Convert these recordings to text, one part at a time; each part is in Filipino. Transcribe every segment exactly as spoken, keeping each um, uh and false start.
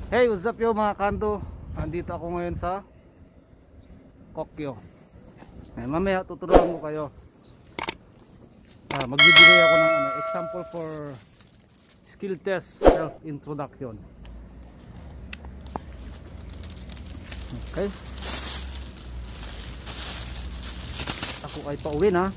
Hey, what's up yo mga kanto? Andito ako ngayon sa Kokyo. Ayan, mamaya tuturuan ko kayo. ah, Magbibigay ako ng ano, example for skill test self introduction. Okay. Ako ay pauwi na.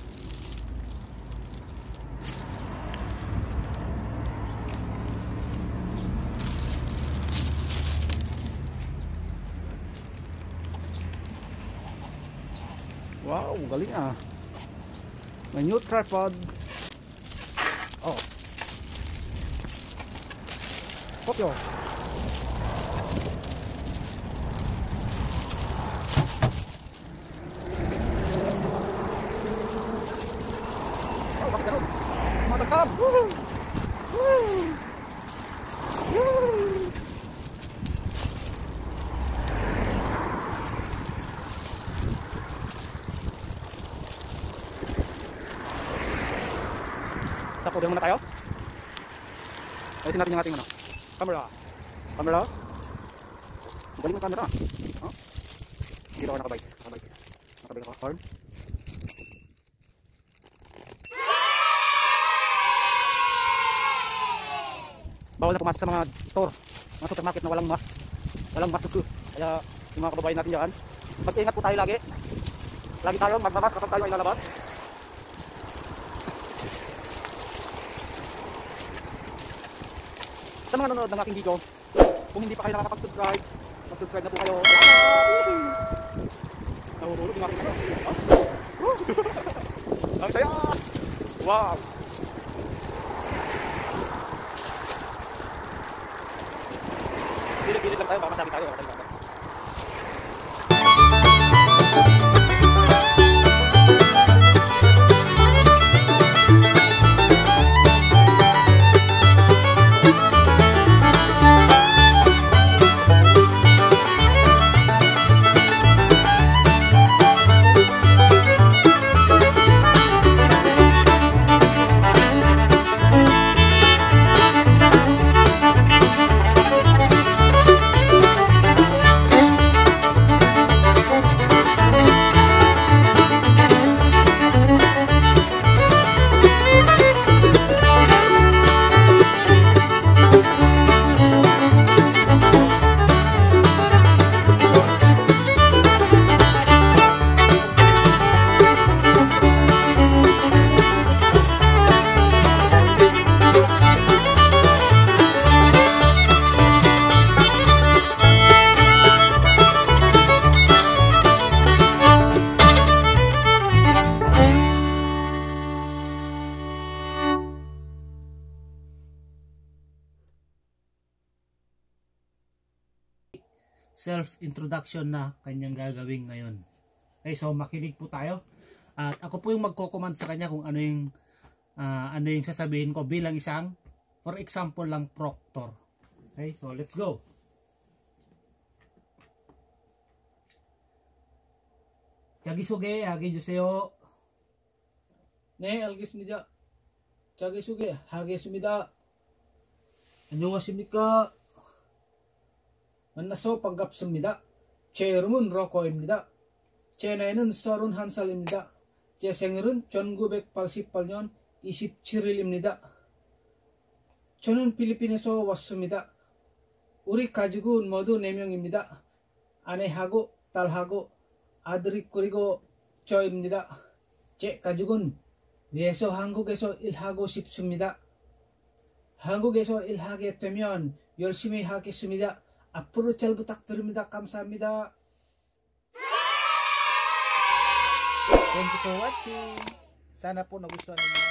Wow, galing ah. May new tripod. Oh. Kokyo. Oh, bakit ganun? Matagkad! Woo! Woo! Woo! Sa podium muna tayo. Ayusin natin yung ating ano, camera. Camera. Galing ang camera. Oh. Dito ako nakabike. Nakabike. Nakabike ako. Horn. Bawal na pumasok sa mga store, mga supermarket na walang mask. Walang mask. Kaya yung mga kababayan natin dyan, mag-ingat po tayo lagi. Lagi tayo magmamask kapag tayo ay lalabas. Sa mga nanonood ng aking video, kung hindi pa kayo nakakapag-subscribe, mag-subscribe na po kayo. Nahululog yung aking ano. Ang saya! Wow! Pilit-pilit lang tayo, baka masabi tayo. Self-introduction na kanyang gagawin ngayon. Okay, so makinig po tayo. At ako po yung magko-command sa kanya kung ano yung uh, ano yung sasabihin ko bilang isang, for example lang, proctor. Okay, so let's go. 자기소개 해주세요. 네, 알겠습니다. 자기소개 하겠습니다. 안녕하십니까? 만나서 반갑습니다. 제 이름은 로코입니다. 제 나이는 서른한 살입니다. 제 생일은 천구백팔십팔 년 이십칠 일입니다. 저는 필리핀에서 왔습니다. 우리 가족은 모두 네 명입니다. 아내하고 딸하고 아들이 그리고 저입니다. 제 가족은 위에서 한국에서 일하고 싶습니다. 한국에서 일하게 되면 열심히 하겠습니다. 앞으로 잘 부탁드립니다. 감사합니다. Thank you for watching. Sana po nagustuhan niyo